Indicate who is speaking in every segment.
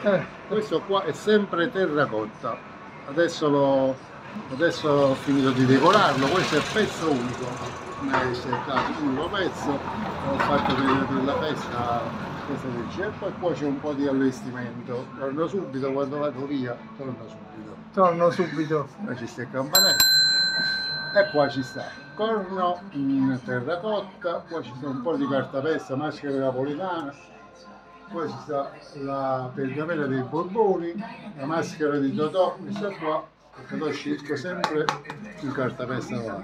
Speaker 1: Questo qua è sempre terracotta. Adesso ho finito di decorarlo, questo è il pezzo unico. Mi è stato un unico pezzo, ho fatto della festa questa legge. E poi qua c'è un po' di allestimento. Torno subito, quando vado via, torno subito.
Speaker 2: Torno subito.
Speaker 1: Qua ci sta il campanello. E qua ci sta corno in terracotta, qua ci sta un po' di cartapesta, maschera napoletana, qua ci sta la pergamena dei Borboni, la maschera di Totò, questa qua, perché poi scelgo sempre in cartapesta là.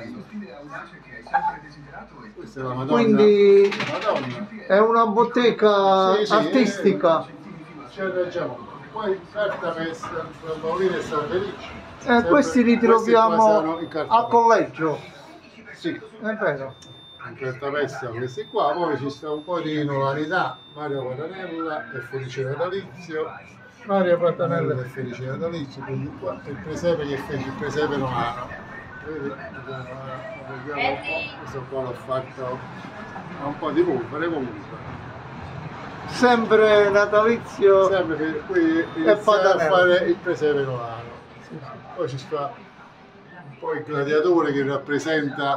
Speaker 1: Questa è la Madonna.
Speaker 2: Quindi
Speaker 1: La Madonna.
Speaker 2: è una bottega
Speaker 1: Sì, sì,
Speaker 2: artistica.
Speaker 1: C'è ragione. Poi cartapesta, Paolino e San Felice.
Speaker 2: Questi li troviamo
Speaker 1: Questi
Speaker 2: a collegio.
Speaker 1: Sì,
Speaker 2: È vero.
Speaker 1: in cartapesta questi qua, poi ci sta un po' di novità, Mario Patanella e Felice Natalizio.
Speaker 2: Mario Patanella.
Speaker 1: E Felice Natalizio, quindi qua il presepe che fece il presepe romano. Vedi? Vediamo un po', questo qua l'ho fatto a un po' di polvere comunque.
Speaker 2: Sempre natalizio.
Speaker 1: Sempre per qui iniziare a fare il presepe romano. Poi ci sta un po' il gladiatore che rappresenta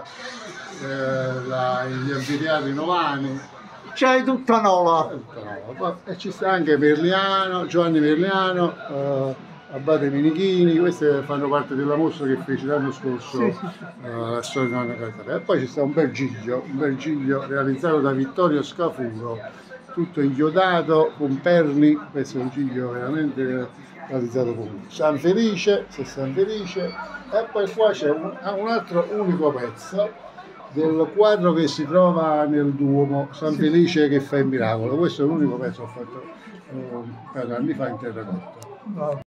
Speaker 1: gli anfiteatri romani.
Speaker 2: C'hai tutta Nola.
Speaker 1: E ci sta anche Merliano, Giovanni Merliano, Abate Minichini, queste fanno parte della mostra che fece l'anno scorso la storia di Nonna Cartapesta. E poi ci sta un bel giglio realizzato da Vittorio Scafuro, tutto inchiodato con perni, questo è un giglio veramente realizzato con lui. San Felice, e poi qua c'è un altro unico pezzo del quadro che si trova nel Duomo, San Felice che fa il miracolo. Questo è l'unico pezzo che ho fatto anni fa in terracotta.